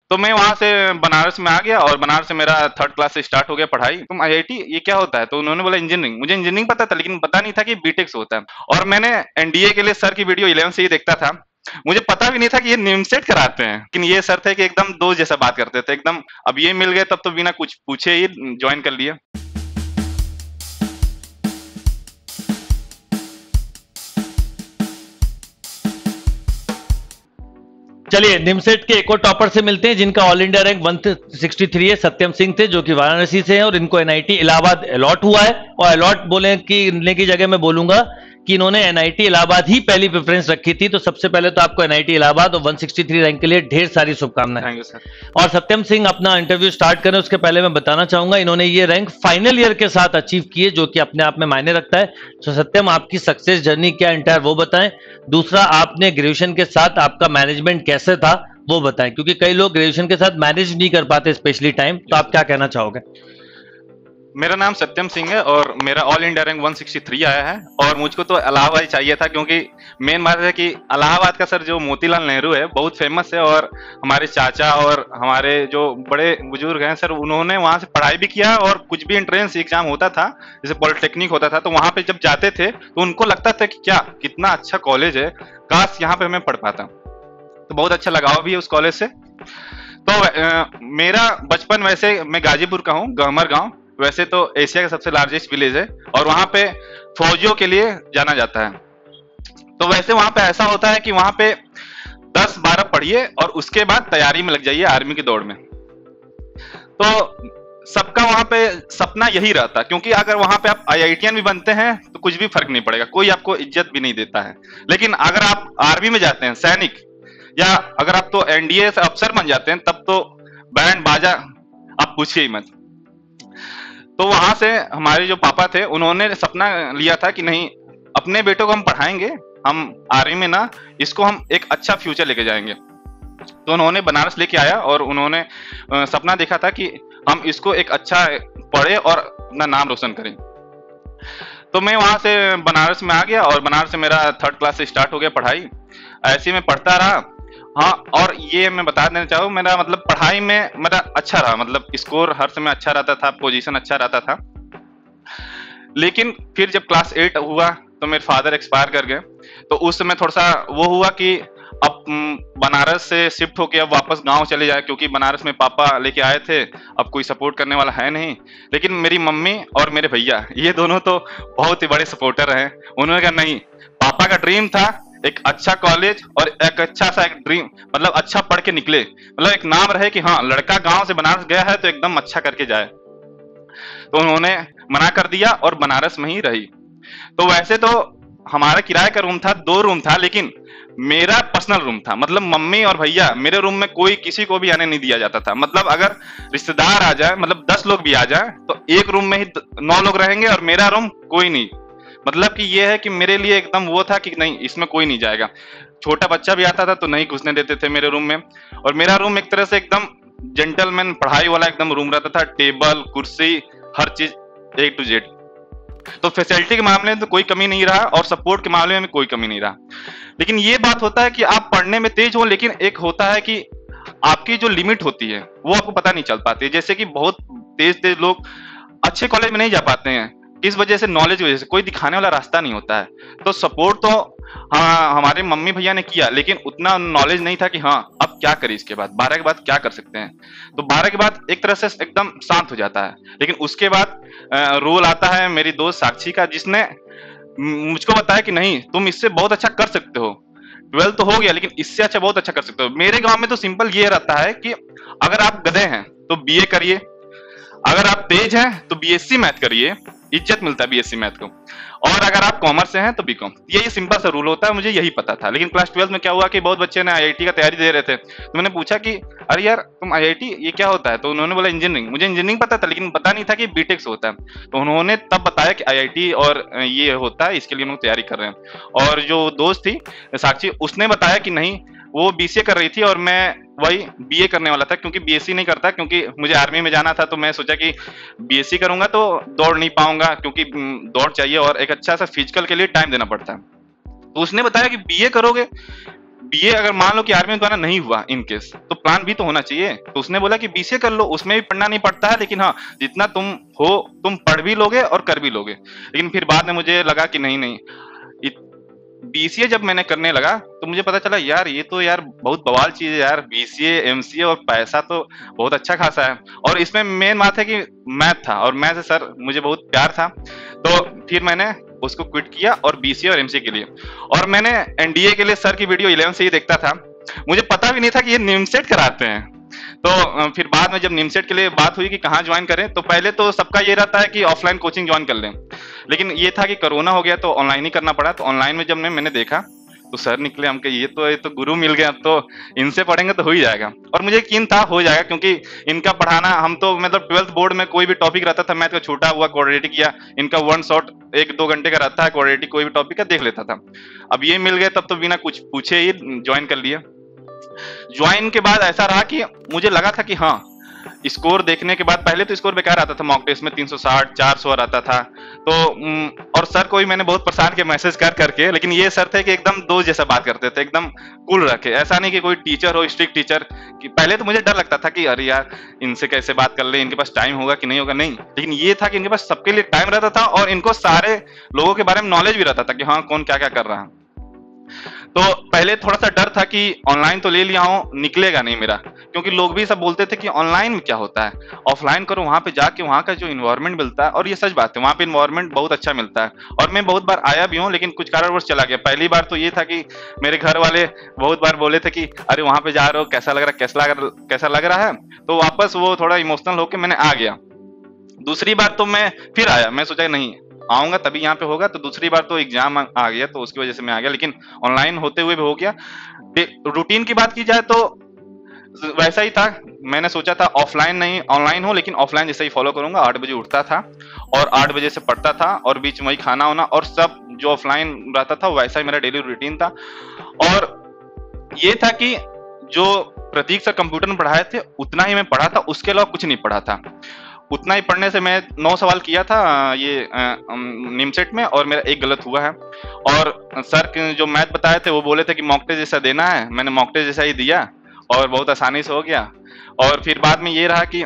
तो मैं वहां से बनारस में आ गया और बनारस से मेरा थर्ड क्लास से स्टार्ट हो गया पढ़ाई। तुम आईआईटी ये क्या होता है? तो उन्होंने बोला इंजीनियरिंग। मुझे इंजीनियरिंग पता था लेकिन पता नहीं था कि बीटेक से होता है। और मैंने एनडीए के लिए सर की वीडियो 11 से ही देखता था। मुझे पता भी नहीं था कि ये निमसेट कराते हैं, लेकिन ये सर थे कि एकदम दोस्त जैसा बात करते थे एकदम। अब ये मिल गए तब तो बिना कुछ पूछे ही ज्वाइन कर लिया। चलिए निमसेट के एक और टॉपर से मिलते हैं जिनका ऑल इंडिया रैंक 163 है। सत्यम सिंह थे जो कि वाराणसी से हैं और इनको एनआईटी इलाहाबाद अलॉट हुआ है। और अलॉट बोले कि की जगह मैं बोलूंगा कि इन्होंने एनआईटी इलाहाबाद ही पहली प्रेफरेंस रखी थी। तो सबसे पहले तो आपको एनआईटी इलाहाबाद और 163 रैंक के लिए ढेर सारी शुभकामनाएं। Thank you sir. और सत्यम सिंह अपना इंटरव्यू स्टार्ट करें उसके पहले मैं बताना चाहूंगा इन्होंने ये रैंक फाइनल ईयर के साथ अचीव किए, जो कि अपने आप में मायने रखता है। तो सत्यम, आपकी सक्सेस जर्नी क्या एंटायर वो बताएं। दूसरा, आपने ग्रेजुएशन के साथ आपका मैनेजमेंट कैसे था वो बताएं, क्योंकि कई लोग ग्रेजुएशन के साथ मैनेज नहीं कर पाते स्पेशली टाइम। तो आप क्या कहना चाहोगे? मेरा नाम सत्यम सिंह है और मेरा ऑल इंडिया रैंक 163 आया है। और मुझको तो इलाहाबाद ही चाहिए था, क्योंकि मेन बात है कि इलाहाबाद का सर जो मोतीलाल नेहरू है बहुत फेमस है। और हमारे चाचा और हमारे जो बड़े बुजुर्ग हैं सर, उन्होंने वहाँ से पढ़ाई भी किया। और कुछ भी एंट्रेंस एग्जाम होता था, जैसे पॉलिटेक्निक होता था, तो वहाँ पे जब जाते थे तो उनको लगता था कि क्या कितना अच्छा कॉलेज है, काश यहाँ पे हमें पढ़ पाता। तो बहुत अच्छा लगाव भी है उस कॉलेज से। तो मेरा बचपन, वैसे मैं गाजीपुर का हूँ, गहमर गांव। वैसे तो एशिया का सबसे लार्जेस्ट विलेज है और वहाँ पे फौजियों के लिए जाना जाता है। तो वैसे वहाँ पे ऐसा होता है कि वहाँ पे 10-12 पढ़िए और उसके बाद तैयारी में लग जाइए आर्मी की दौड़ में। तो सबका वहाँ पे सपना यही रहता है, क्योंकि अगर वहाँ पे आप आईआईटीएन भी बनते हैं तो कुछ भी फर्क नहीं पड़ेगा, कोई आपको इज्जत भी नहीं देता है। लेकिन अगर आप आर्मी में जाते हैं, सैनिक, या अगर आप तो एनडीए से अफसर बन जाते हैं, तब तो बैंड बाजा आप पूछिए ही मत। तो वहां से हमारे जो पापा थे उन्होंने सपना लिया था कि नहीं, अपने बेटों को हम पढ़ाएंगे, हम आर्मी में ना, इसको हम एक अच्छा फ्यूचर लेके जाएंगे। तो उन्होंने बनारस लेके आया और उन्होंने सपना देखा था कि हम इसको एक अच्छा पढ़े और अपना नाम रोशन करें। तो मैं वहां से बनारस में आ गया और बनारस से मेरा थर्ड क्लास से स्टार्ट हो गया पढ़ाई। ऐसे में पढ़ता रहा। हाँ, और ये मैं बता देना चाहूँ, मेरा मतलब पढ़ाई में मेरा अच्छा रहा, मतलब स्कोर हर समय अच्छा रहता था, पोजीशन अच्छा रहता था। लेकिन फिर जब क्लास 8 हुआ तो मेरे फादर एक्सपायर कर गए। तो उस समय थोड़ा सा वो हुआ कि अब बनारस से शिफ्ट होके अब वापस गांव चले जाए, क्योंकि बनारस में पापा लेके आए थे, अब कोई सपोर्ट करने वाला है नहीं। लेकिन मेरी मम्मी और मेरे भैया, ये दोनों तो बहुत ही बड़े सपोर्टर हैं। उन्होंने कहा नहीं, पापा का ड्रीम था एक अच्छा कॉलेज और एक अच्छा सा एक ड्रीम, मतलब अच्छा पढ़ के निकले, मतलब एक नाम रहे कि हाँ लड़का गांव से बनारस गया है तो एकदम अच्छा करके जाए। तो उन्होंने मना कर दिया और बनारस में ही रही। तो वैसे तो हमारा किराए का रूम था, 2 रूम था, लेकिन मेरा पर्सनल रूम था। मतलब मम्मी और भैया, मेरे रूम में कोई किसी को भी आने नहीं दिया जाता था। मतलब अगर रिश्तेदार आ जाए, मतलब 10 लोग भी आ जाए, तो एक रूम में ही 9 लोग रहेंगे और मेरा रूम कोई नहीं। मतलब कि ये है कि मेरे लिए एकदम वो था कि नहीं, इसमें कोई नहीं जाएगा। छोटा बच्चा भी आता था तो नहीं घुसने देते थे मेरे रूम में। और मेरा रूम एक तरह से एकदम जेंटलमैन पढ़ाई वाला एकदम रूम रहता था, टेबल कुर्सी हर चीज A to Z। तो फैसिलिटी के मामले में तो कोई कमी नहीं रहा और सपोर्ट के मामले में कोई कमी नहीं रहा। लेकिन ये बात होता है कि आप पढ़ने में तेज हो, लेकिन एक होता है कि आपकी जो लिमिट होती है वो आपको पता नहीं चल पाती। जैसे कि बहुत तेज तेज लोग अच्छे कॉलेज में नहीं जा पाते हैं, किस वजह से? नॉलेज की वजह से। कोई दिखाने वाला रास्ता नहीं होता है। तो सपोर्ट तो हाँ हमारे मम्मी भैया ने किया, लेकिन उतना नॉलेज नहीं था कि हाँ अब क्या करें, इसके बाद 12 के बाद क्या कर सकते हैं। तो 12 के बाद एक तरह से एकदम शांत हो जाता है। लेकिन उसके बाद रोल आता है मेरी दोस्त साक्षी का, जिसने मुझको बताया कि नहीं, तुम इससे बहुत अच्छा कर सकते हो। 12 तो हो गया, लेकिन इससे अच्छा बहुत अच्छा कर सकते हो। मेरे गांव में तो सिंपल ये रहता है कि अगर आप गधे हैं तो बीए करिए, अगर आप तेज हैं तो बीएससी मैथ करिए, इज्जत मिलता है बीएससी मैथ को, और अगर आप कॉमर्स से हैं तो बीकॉम। यही सिंपल सा रूल होता है, मुझे यही पता था। लेकिन क्लास 12 में क्या हुआ कि बहुत बच्चे ने आईआईटी का तैयारी दे रहे थे। तो मैंने पूछा कि अरे यार तुम आईआईटी ये क्या होता है? तो उन्होंने बोला इंजीनियरिंग। मुझे इंजीनियरिंग पता था लेकिन पता नहीं था कि बीटेक से होता है। तो उन्होंने तब बताया कि आईआईटी और ये होता है, इसके लिए हम लोग तैयारी कर रहे हैं। और जो दोस्त थी साक्षी, उसने बताया कि नहीं, वो बीसीए कर रही थी और मैं वही बीए करने वाला था, क्योंकि बीएससी नहीं करता, क्योंकि मुझे आर्मी में जाना था। तो मैं सोचा कि बीएससी करूंगा तो दौड़ नहीं पाऊंगा, क्योंकि दौड़ चाहिए और एक अच्छा सा फिजिकल के लिए टाइम देना पड़ता है। तो उसने बताया कि बीए करोगे, बीए अगर मान लो कि आर्मी में तुम्हारा नहीं हुआ इन केस, तो प्लान बी तो होना चाहिए। तो उसने बोला कि बीसीए कर लो, उसमें भी पढ़ना नहीं पड़ता है, लेकिन हाँ जितना तुम हो तुम पढ़ भी लोगे और कर भी लोगे। लेकिन फिर बाद में मुझे लगा कि नहीं नहीं, बीसीए जब मैंने करने लगा तो मुझे पता चला यार ये तो यार बहुत बवाल चीज है यार, बीसीए एमसीए और पैसा तो बहुत अच्छा खासा है। और इसमें मेन बात है कि मैथ था, और मैथ से सर मुझे बहुत प्यार था। तो फिर मैंने उसको क्विट किया और बीसीए और एमसीए के लिए। और मैंने एनडीए के लिए सर की वीडियो 11 से ही देखता था, मुझे पता भी नहीं था कि ये निमसेट कराते हैं। तो फिर बाद में जब निमसेट के लिए बात हुई कि कहाँ ज्वाइन करें, तो पहले तो सबका ये रहता है कि ऑफलाइन कोचिंग ज्वाइन कर लें, लेकिन ये था कि कोरोना हो गया तो ऑनलाइन ही करना पड़ा। तो ऑनलाइन में जब मैंने देखा तो सर निकले हमके, ये तो गुरु मिल गया, अब तो इनसे पढ़ेंगे तो हो ही जाएगा। और मुझे यकीन था हो जाएगा, क्योंकि इनका पढ़ाना, हम तो मतलब 12th बोर्ड में कोई भी टॉपिक रहता था मैथ का, छूटा हुआ क्वाड्रेटिक या इनका वन शॉट 1-2 घंटे का रहता है क्वाड्रेटिक, कोई भी टॉपिक का देख लेता था। अब ये मिल गए तब तो बिना कुछ पूछे ही ज्वाइन कर लिया। ज्वाइन के बाद ऐसा रहा कि मुझे लगा था कि हाँ, स्कोर देखने के बाद, पहले तो स्कोर बेकार आता था मॉक टेस्ट में, 360 400 आता था। तो और सर को भी मैंने बहुत परेशान किया मैसेज कर करके, लेकिन ये सर थे कि एकदम दोस्त जैसा बात करते थे, एकदम कूल रखे, ऐसा नहीं कि कोई टीचर हो स्ट्रिक्ट टीचर। कि पहले तो मुझे डर लगता था कि अरे यार इनसे कैसे बात कर ले, इनके पास टाइम होगा कि नहीं होगा, नहीं, लेकिन ये था कि इनके पास सबके लिए टाइम रहता था और इनको सारे लोगों के बारे में नॉलेज भी रहता था कि हाँ कौन क्या क्या कर रहा है। तो पहले थोड़ा सा डर था कि ऑनलाइन तो ले लिया हूं, निकलेगा नहीं मेरा, क्योंकि लोग भी सब बोलते थे कि ऑनलाइन में क्या होता है, ऑफलाइन करो, वहां पे जाके वहां का जो इन्वायरमेंट मिलता है, और ये सच बात है, वहां पे इन्वायरमेंट बहुत अच्छा मिलता है। और मैं बहुत बार आया भी हूँ, लेकिन कुछ कारणवश चला गया। पहली बार तो ये था कि मेरे घर वाले बहुत बार बोले थे कि अरे वहां पे जा रहे हो, कैसा लग रहा है, कैसा लग रहा है, तो वापस वो थोड़ा इमोशनल होकर मैंने आ गया। दूसरी बार तो मैं फिर आया, मैं सोचा नहीं आऊंगा तभी यहाँ पे होगा, तो दूसरी बार तो एग्जाम आ गया, तो उसकी वजह से मैं आ गया, लेकिन ऑनलाइन होते हुए भी हो गया। रूटीन की बात की जाए तो वैसा ही था, मैंने सोचा था ऑफलाइन नहीं ऑनलाइन हो, लेकिन ऑफलाइन जैसे ही फॉलो करूंगा। 8 बजे उठता था और 8 बजे से पढ़ता था, और बीच में वही खाना होना और सब जो ऑफलाइन रहता था वैसा ही मेरा डेली रूटीन था। और ये था कि जो प्रतीक सर कंप्यूटर में पढ़ाए थे उतना ही मैं पढ़ा था, उसके अलावा कुछ नहीं पढ़ा था। उतना ही पढ़ने से मैं 9 सवाल किया था ये निमसेट में, और मेरा एक गलत हुआ है। और सर जो मैथ बताए थे वो बोले थे कि मॉक टेस्ट जैसा देना है, मैंने मॉक टेस्ट जैसा ही दिया और बहुत आसानी से हो गया। और फिर बाद में ये रहा कि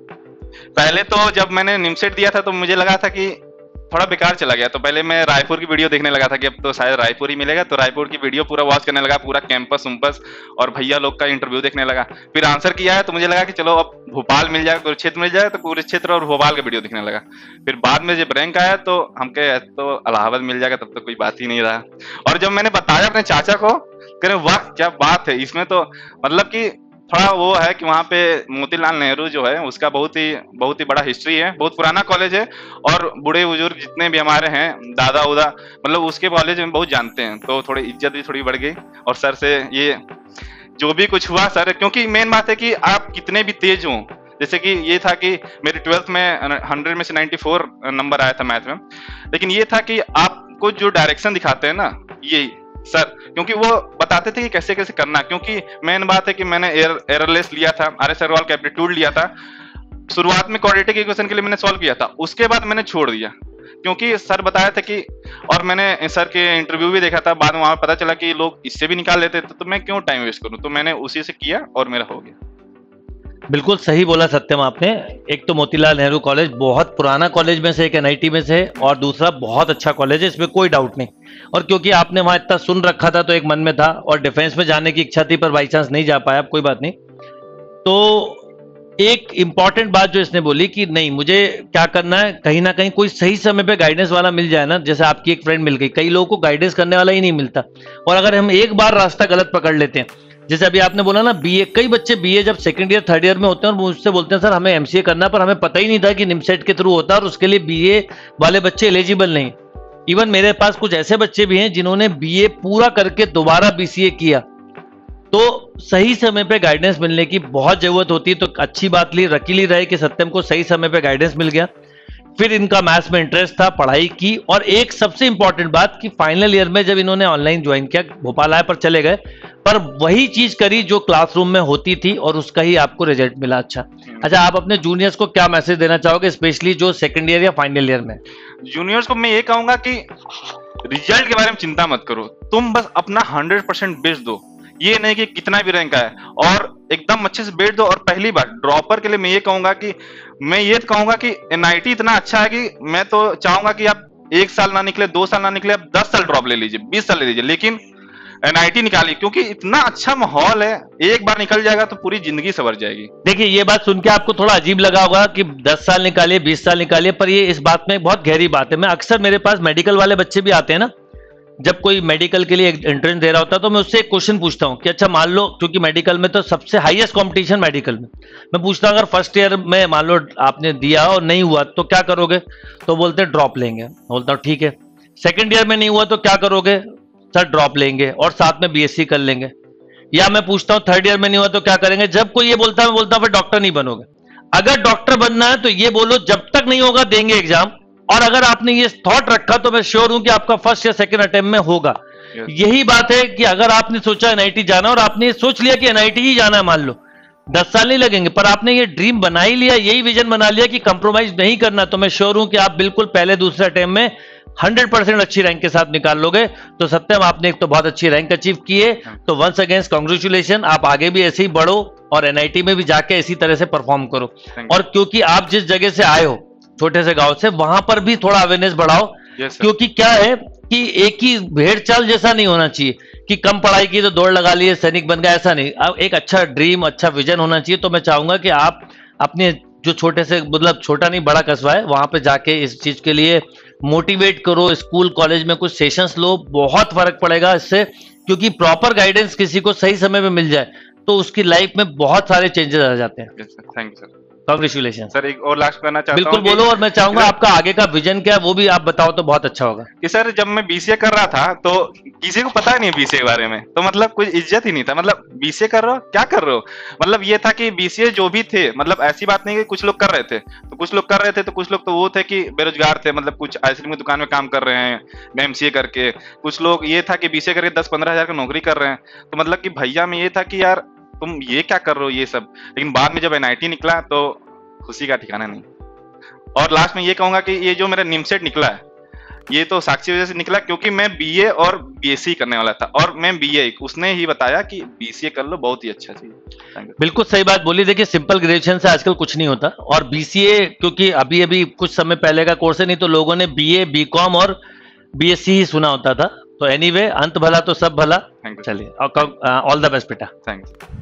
पहले तो जब मैंने निमसेट दिया था तो मुझे लगा था कि थोड़ा बेकार चला गया, तो पहले मैं रायपुर की वीडियो देखने लगा था कि अब तो शायद रायपुर ही मिलेगा, तो रायपुर की वीडियो पूरा वॉच करने लगा, पूरा कैंपस उम्पस और भैया लोग का इंटरव्यू देखने लगा। फिर आंसर किया है तो मुझे लगा कि चलो अब भोपाल मिल जाए, कुरुक्षेत्र मिल जाए, तो कुरुक्षेत्र और भोपाल का वीडियो देखने लगा। फिर बाद में जब रैंक आया तो हम कहे तो इलाहाबाद मिल जाएगा, तब तो कोई बात ही नहीं रहा। और जब मैंने बताया अपने चाचा को, कह रहे वाह क्या बात है, इसमें तो मतलब कि थोड़ा वो है कि वहाँ पे मोतीलाल नेहरू जो है उसका बहुत ही बड़ा हिस्ट्री है, बहुत पुराना कॉलेज है, और बूढ़े बुजुर्ग जितने भी हमारे हैं दादा उदा मतलब उसके कॉलेज में बहुत जानते हैं, तो थोड़ी इज्जत भी थोड़ी बढ़ गई। और सर से ये जो भी कुछ हुआ सर, क्योंकि मेन बात है कि आप कितने भी तेज हो, जैसे कि ये था कि मेरे 12th में 100 में से 94 नंबर आया था मैथ में, लेकिन ये था कि आपको जो डायरेक्शन दिखाते हैं ना ये सर, क्योंकि वो बताते थे कि कैसे कैसे करना, क्योंकि मेन बात है कि मैंने एररलेस लिया था, RS अग्रवाल का एप्टीट्यूड लिया था। शुरुआत में क्वाड्रेटिक इक्वेशन के लिए मैंने सॉल्व किया था, उसके बाद मैंने छोड़ दिया क्योंकि सर बताया था कि, और मैंने सर के इंटरव्यू भी देखा था, बाद में वहां पता चला कि लोग इससे भी निकाल लेते थे, तो मैं क्यों टाइम वेस्ट करूं, तो मैंने उसी से किया और मेरा हो गया। बिल्कुल सही बोला सत्यम आपने। एक तो मोतीलाल नेहरू कॉलेज बहुत पुराना कॉलेज में से एक NIT में से है, और दूसरा बहुत अच्छा कॉलेज है, इसमें कोई डाउट नहीं। और क्योंकि आपने वहां इतना सुन रखा था तो एक मन में था, और डिफेंस में जाने की इच्छा थी पर बाई चांस नहीं जा पाया, कोई बात नहीं। तो एक इंपॉर्टेंट बात जो इसने बोली कि नहीं मुझे क्या करना है, कहीं ना कहीं कोई सही समय पे गाइडेंस वाला मिल जाए ना, जैसे आपकी एक फ्रेंड मिल गई, कई लोगों को गाइडेंस करने वाला ही नहीं मिलता। और अगर हम एक बार रास्ता गलत पकड़ लेते हैं, जैसे अभी आपने बोला ना बीए, कई बच्चे बीए जब सेकंड ईयर थर्ड ईयर में होते हैं और मुझसे बोलते हैं सर हमें एमसीए करना, पर हमें पता ही नहीं था कि निमसेट के थ्रू होता है और उसके लिए बीए वाले बच्चे एलिजिबल नहीं। इवन मेरे पास कुछ ऐसे बच्चे भी हैं जिन्होंने बीए पूरा करके दोबारा बीसीए किया। तो सही समय पे गाइडेंस मिलने की बहुत जरूरत होती है। तो अच्छी बात ली रकीली रहे कि सत्यम को सही समय पे गाइडेंस मिल गया, फिर इनका मैथ्स में इंटरेस्ट था, पढ़ाई की, और एक सबसे इंपॉर्टेंट बात कि फाइनल ईयर में जब इन्होंने ऑनलाइन ज्वाइन किया, भोपाल आए पर चले गए, पर वही चीज करी जो क्लासरूम में होती थी और उसका ही आपको रिजल्ट मिला। अच्छा, आप अपने जूनियर्स को क्या मैसेज देना चाहोगे, स्पेशली जो सेकंड ईयर या फाइनल ईयर में? जूनियर्स को मैं ये कहूंगा कि रिजल्ट के बारे में चिंता मत करो, तुम बस अपना 100% बेस्ट दो। ये नहीं कि कितना भी रैंक आए, और एकदम अच्छे से बैठ दो। और पहली बार ड्रॉपर के लिए मैं ये कहूंगा कि एनआईटी इतना अच्छा है कि मैं तो चाहूंगा कि आप 1 साल ना निकले, 2 साल ना निकले, आप 10 साल ड्रॉप ले लीजिए, 20 साल ले लीजिए, लेकिन एनआईटी निकालिए, क्योंकि इतना अच्छा माहौल है, एक बार निकल जाएगा तो पूरी जिंदगी सवर जाएगी। देखिए, ये बात सुन के आपको थोड़ा अजीब लगा होगा कि 10 साल निकालिए, 20 साल निकालिए, पर ये इस बात में बहुत गहरी बात है। मैं अक्सर, मेरे पास मेडिकल वाले बच्चे भी आते हैं ना, जब कोई मेडिकल के लिए एंट्रेंस दे रहा होता है तो मैं उससे एक क्वेश्चन पूछता हूं कि अच्छा मान लो, क्योंकि मेडिकल में तो सबसे हाईएस्ट कंपटीशन मेडिकल में, मैं पूछता हूं अगर फर्स्ट ईयर में मान लो आपने दिया और नहीं हुआ तो क्या करोगे? तो बोलते हैं ड्रॉप लेंगे। बोलता हूं ठीक है। सेकंड ईयर में नहीं हुआ तो क्या करोगे? सर ड्रॉप लेंगे और साथ में बीएससी कर लेंगे। या मैं पूछता हूं थर्ड ईयर में नहीं हुआ तो क्या करेंगे? जब कोई ये बोलता है मैं बोलता हूं फिर डॉक्टर नहीं बनोगे। अगर डॉक्टर बनना है तो ये बोलो जब तक नहीं होगा देंगे एग्जाम, और अगर आपने ये थॉट रखा तो मैं श्योर हूं कि आपका फर्स्ट या सेकंड अटेम्प्ट में होगा। यही बात है कि अगर आपने सोचा एनआईटी जाना और आपने सोच लिया कि एनआईटी ही जाना है, मान लो 10 साल नहीं लगेंगे, पर आपने ये ड्रीम बना ही लिया, यही विजन बना लिया कि कंप्रोमाइज नहीं करना, तो मैं श्योर हूं कि आप बिल्कुल पहले दूसरे अटेम्प्ट में 100% अच्छी रैंक के साथ निकाल लोगे। तो सत्यम, आपने एक तो बहुत अच्छी रैंक अचीव की है, तो वंस अगेंस्ट कांग्रेचुलेशन। आप आगे भी ऐसे ही बढ़ो और एनआईटी में भी जाके इसी तरह से परफॉर्म करो। और क्योंकि आप जिस जगह से आए हो, छोटे से गांव से, वहां पर भी थोड़ा अवेयरनेस बढ़ाओ। क्योंकि क्या है कि एक ही भेड़ चाल जैसा नहीं होना चाहिए कि कम पढ़ाई की तो दौड़ लगा लिए सैनिक बन गया, ऐसा नहीं। अब एक अच्छा ड्रीम, अच्छा विजन होना चाहिए। तो मैं चाहूंगा कि आप अपने जो छोटे से, मतलब छोटा नहीं बड़ा कस्बा है, वहां पे जाके इस चीज के लिए मोटिवेट करो। स्कूल कॉलेज में कुछ सेशंस लो, बहुत फर्क पड़ेगा इससे। क्योंकि प्रॉपर गाइडेंस किसी को सही समय में मिल जाए तो उसकी लाइफ में बहुत सारे चेंजेस आ जाते हैं। Thank you sir. Congratulation sir, एक और लास्ट करना चाहता हूं। बिल्कुल बोलो, और मैं चाहूंगा आपका आगे का विजन क्या है वो भी आप बताओ तो बहुत अच्छा होगा। कि सर, जब मैं बीसीए कर रहा था तो किसी को पता नहीं बीसीए के बारे में, तो मतलब कोई इज्जत ही नहीं था। मतलब बीसीए कर रहे हो, क्या कर रहे हो? मतलब ये था कि बीसीए जो भी थे, मतलब ऐसी बात नहीं कि कुछ लोग कर रहे थे तो कुछ लोग कर रहे थे, तो कुछ लोग तो वो थे कि बेरोजगार थे, मतलब कुछ आइसक्रीम की दुकान में काम कर रहे हैं एमसीए करके। कुछ लोग ये था कि बीसीए करके 10-15 हजार की नौकरी कर रहे हैं। तो मतलब कि भैया में ये था कि यार तुम ये क्या कर रहे हो ये सब। लेकिन बाद में जब एनआईटी निकला तो खुशी का ठिकाना नहीं। और लास्ट में ये कहूंगा कि ये जो मेरा निमसेट निकला है, ये तो साक्षी वजह से निकला, क्योंकि मैं बीए और बीएससी करने वाला था और मैं बीए, उसने ही बताया कि बीसीए कर लो, बहुत ही अच्छा चीज। बिल्कुल सही बात बोली। देखिए, सिंपल ग्रेजुएशन से आजकल कुछ नहीं होता, और बीसीए क्योंकि अभी अभी कुछ समय पहले का कोर्स है, नहीं तो लोगों ने बीए, बीकॉम और बीएससी ही सुना होता था। तो एनीवे, अंत भला तो सब भला। चलिए, ऑल द बेस्ट बेटा। थैंक्स।